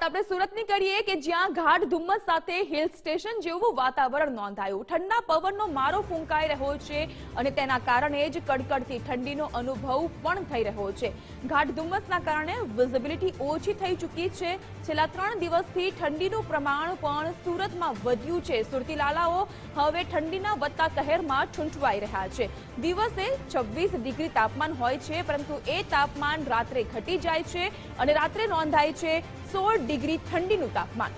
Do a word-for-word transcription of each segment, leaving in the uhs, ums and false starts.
આપણે સુરતની કરીએ કે જ્યાં ઘાટ ધુમ્મસ સાથે હિલ સ્ટેશન જેવું વાતાવરણ નોંધાયું। ઠંડા પવનનો મારો ફૂંકાઈ રહ્યો છે અને તેના કારણે જ કડકડતી ઠંડીનો અનુભવ પણ થઈ રહ્યો છે। ઘાટ ધુમ્મસના કારણે વિઝિબિલિટી ઓછી થઈ ચૂકી છે। છેલ્લા ત્રણ દિવસથી ઠંડીનું પ્રમાણ પણ સુરતમાં વધ્યું છે। સુરતી લાલાઓ હવે ઠંડીના વધતા કહેરમાં ઠૂંઠવાઈ રહ્યા છે। દિવસે છવ્વીસ ડિગ્રી તાપમાન હોય છે, પરંતુ એ તાપમાન રાત્રે ઘટી જાય છે અને રાત્રે નોંધાય છે સોળ ડિગ્રી ઠંડીનું તાપમાન।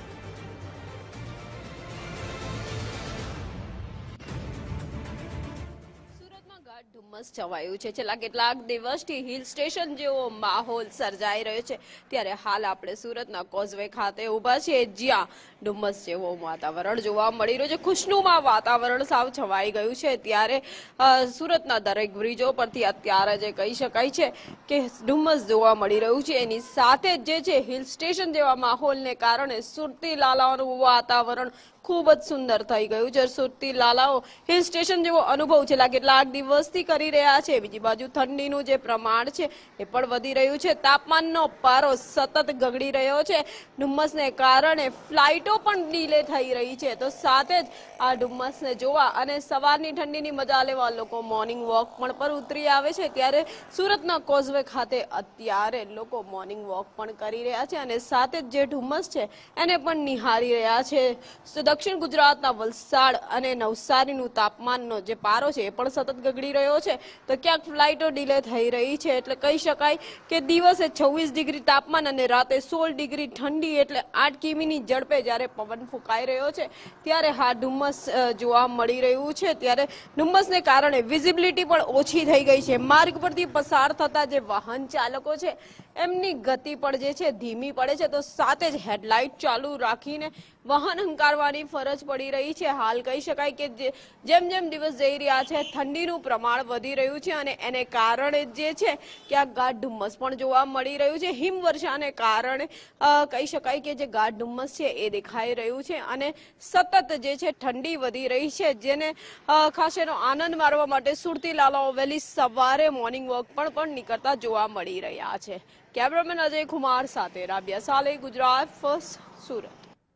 સુરતમાં ગાઢ ધુમ્મસ છવાયું છે। છેલ્લા કેટલાક દિવસથી હિલ સ્ટેશન જેવો માહોલ સર્જાઈ રહ્યો છે, ત્યારે હાલ આપણે સુરતના કોઝવે ખાતે ઊભા છીએ, જ્યાં ધુમ્મસ જેવો વાતાવરણ જોવા મળી રહ્યું છે। ખુશનુમા વાતાવરણ સાવ છવાઈ ગયું છે। ત્યારે સુરતના દરેક બ્રિજો પરથી અત્યારે જે કહી શકાય છે કે ધુમ્મસ જોવા મળી રહ્યું છે, એની સાથે જે છે હિલ સ્ટેશન જેવા માહોલને કારણે સુરતી લાલાઓનું વાતાવરણ ખૂબ જ સુંદર થઈ ગયું છે। સુરતી લાલાઓ હિલ સ્ટેશન જેવો અનુભવ છેલ્લા કેટલાક દિવસથી કરી રહ્યા છે। બીજી બાજુ ઠંડીનું જે પ્રમાણ છે એ પણ વધી રહ્યું છે। તાપમાનનો પારો સતત ગગડી રહ્યો છે। ધુમ્મસને કારણે ફ્લાઇટો પણ ડીલે થઈ રહી છે। તો સાથે જ આ ધુમ્મસને જોવા અને સવારની ઠંડીની મજા લેવા લોકો મોર્નિંગ વોક પણ પર ઉતરી આવે છે। ત્યારે સુરતના કોઝવે ખાતે અત્યારે લોકો મોર્નિંગ વોક પણ કરી રહ્યા છે અને સાથે જ જે ધુમ્મસ છે એને પણ નિહાળી રહ્યા છે। દક્ષિણ ગુજરાતના વલસાડ અને નવસારીનું તાપમાનનો જે પારો છે એ પણ સતત ગગડી રહ્યો છે, તો ક્યાંક ફ્લાઇટો ડીલે થઈ રહી છે। એટલે કહી શકાય કે દિવસે છવ્વીસ ડિગ્રી તાપમાન અને રાતે સોળ ડિગ્રી ઠંડી, એટલે આઠ કિમીની ઝડપે જ્યારે પવન ફૂંકાઈ રહ્યો છે ત્યારે હા ધુમ્મસ જોવા મળી રહ્યું છે। ત્યારે ધુમ્મસને કારણે વિઝિબિલિટી પણ ઓછી થઈ ગઈ છે। માર્ગ પરથી પસાર થતા જે વાહન ચાલકો છે એમની ગતિ પણ જે છે ધીમી પડે છે, તો સાથે જ હેડલાઇટ ચાલુ રાખીને વાહન હંકારવાની ફરજ પડી રહી છે। હાલ કહી શકાય કે જેમ જેમ દિવસ જઈ રહ્યા છે ઠંડીનું પ્રમાણ વધી રહ્યું છે અને એને કારણે જે છે ક્યાંક ગાઢ ધુમ્મસ પણ જોવા મળી રહ્યું છે। હિમવર્ષાને કારણે કહી શકાય કે જે ગાઢ ધુમ્મસ છે એ દેખાઈ રહ્યું છે અને સતત જે છે ઠંડી વધી રહી છે, જેને ખાસ એનો આનંદ માણવા માટે સુરતી લાલાઓ વહેલી સવારે મોર્નિંગ વોક પણ પણ નીકળતા જોવા મળી રહ્યા છે। કેમેરામેન અજય કુમાર સાથે રાબિયા સાલે, ગુજરાત ફર્સ્ટ, સુરત।